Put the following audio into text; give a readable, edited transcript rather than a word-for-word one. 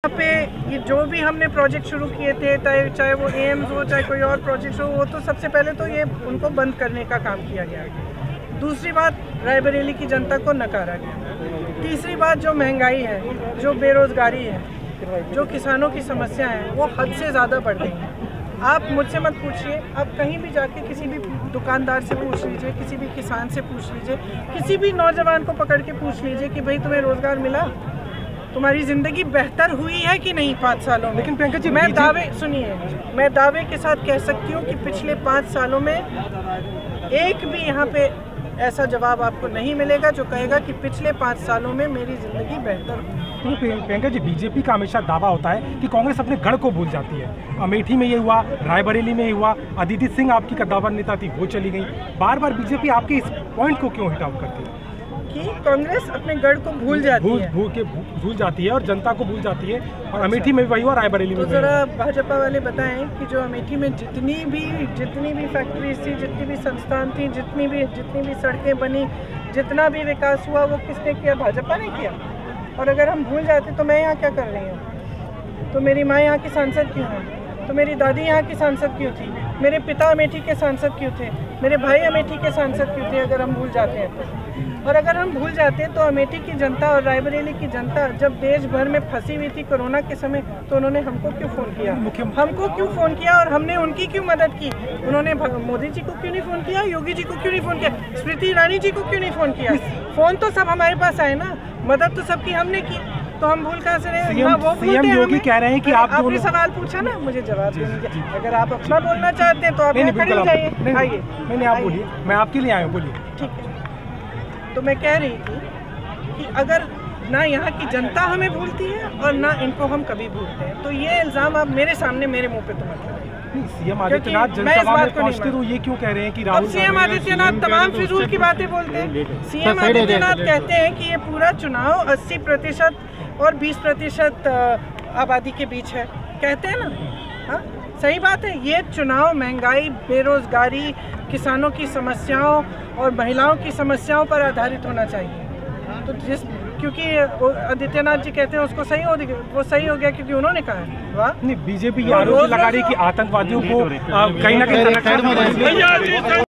यहाँ पे ये जो भी हमने प्रोजेक्ट शुरू किए थे, चाहे वो एम्स हो, चाहे कोई और प्रोजेक्ट हो, वो तो सबसे पहले तो ये उनको बंद करने का काम किया गया। दूसरी बात, रायबरेली की जनता को नकारा गया। तीसरी बात, जो महंगाई है, जो बेरोज़गारी है, जो किसानों की समस्या है, वो हद से ज़्यादा बढ़ गई है। आप मुझसे मत पूछिए, आप कहीं भी जाके किसी भी दुकानदार से पूछ लीजिए, किसी भी किसान से पूछ लीजिए, किसी भी नौजवान को पकड़ के पूछ लीजिए कि भाई तुम्हें रोज़गार मिला, तुम्हारी ज़िंदगी बेहतर हुई है कि नहीं 5 सालों में। लेकिन प्रियंका जी, मैं दावे के साथ कह सकती हूँ कि पिछले 5 सालों में एक भी यहाँ पे ऐसा जवाब आपको नहीं मिलेगा जो कहेगा कि पिछले 5 सालों में मेरी ज़िंदगी बेहतर हुई। तो प्रियंका जी, बीजेपी का हमेशा दावा होता है कि कांग्रेस अपने गढ़ को भूल जाती है। अमेठी में ये हुआ, रायबरेली में ये हुआ, अदिति सिंह आपकी कद्दावर नेता थी, वो चली गई। बार बार बीजेपी आपके इस पॉइंट को क्यों हिट आउट करती है कि कांग्रेस अपने गढ़ को भूल जाती है और जनता को भूल जाती है? और अमेठी में भी वही हुआ, रायबरेली में तो ज़रा भाजपा वाले बताएं कि जो अमेठी में जितनी भी फैक्ट्रीज थी, जितनी भी संस्थान थी, जितनी भी सड़कें बनी, जितना भी विकास हुआ, वो किसने किया? भाजपा ने किया। और अगर हम भूल जाते तो मैं यहाँ क्या कर रही हूँ? तो मेरी माँ यहाँ की सांसद क्यों है? तो मेरी दादी यहाँ की सांसद क्यों थी? मेरे पिता अमेठी के सांसद क्यों थे? मेरे भाई अमेठी के सांसद क्यों थे? अगर हम भूल जाते हैं तो। और अगर हम भूल जाते तो अमेठी की जनता और रायबरेली की जनता जब देश भर में फंसी हुई थी कोरोना के समय, तो उन्होंने हमको क्यों फ़ोन किया? हमको क्यों फ़ोन किया और हमने उनकी क्यों मदद की? उन्होंने मोदी जी को क्यों नहीं फ़ोन किया? योगी जी को क्यों नहीं फ़ोन किया? स्मृति ईरानी जी को क्यों नहीं फ़ोन किया? फ़ोन तो सब हमारे पास आए ना, मदद तो सबकी हमने की, तो हम भूल कहाँ से रहे? सीएम योगी कह रहे हैं कि आपने सवाल पूछा ना, मुझे जवाब देंगे। अगर आप अपना बोलना चाहते हैं तो आप खड़े जाइए, आइए। नहीं, आप बोलिए, मैं आपके लिए आया हूँ, बोलिए। ठीक है, तो मैं कह रही थी कि अगर ना यहाँ की जनता हमें भूलती है और ना इनको हम कभी भूलते हैं, तो ये इल्ज़ाम आप मेरे सामने मेरे मुंह पे तो मत लगाइए। सीएम आदित्यनाथ जनसभा में पहुंचते तो ये क्यों कह रहे हैं कि राहुल? सीएम आदित्यनाथ तमाम फिजूल की बातें बोलते हैं। सीएम आदित्यनाथ कहते हैं कि ये पूरा चुनाव 80% और 20% आबादी के बीच है, कहते हैं ना। हाँ, सही बात है। ये चुनाव महंगाई, बेरोजगारी, किसानों की समस्याओं और महिलाओं की समस्याओं पर आधारित होना चाहिए। तो क्योंकि आदित्यनाथ जी कहते हैं उसको सही हो गया क्योंकि उन्होंने कहा है। वाह, नहीं, बीजेपी ये आरोप लगा रही है कि आतंकवादियों को कहीं ना कहीं